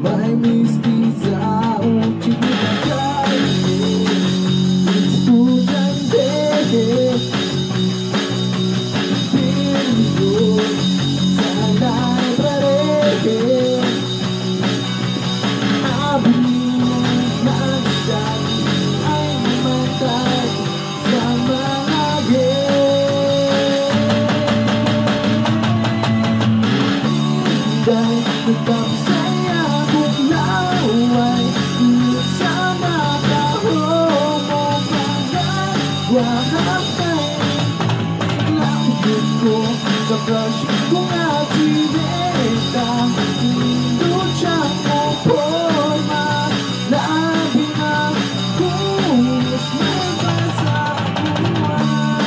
may mistisa o kinakay. Estudyante, pinto sa library. Nagkakasaya kung laway ulit sa mataho mo kagad. Wakakay lakit ko sa crush kong atineta. Indot siyang forma, labi na kulis may pasakuan.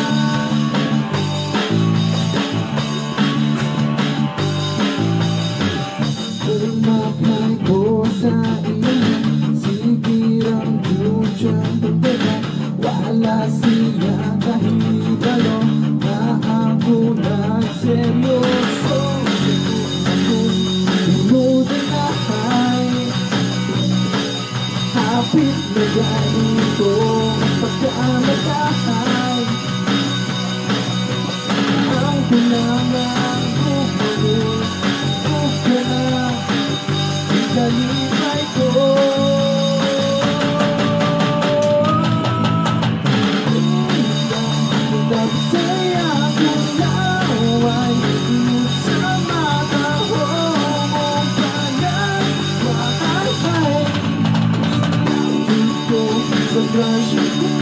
Umaklay ko sa iyo, sigirang dudyang pagdaga. Wala siya kahit ano, na ako nagseryoso. Ako tunod na hay, hapit na ganito pagkamatahay. Ang kailangan ko gawin, kalipay ko. Nagkakasaya kung laway ulit sa mataho mo kagad. Wakakay lakit ko sa crush ko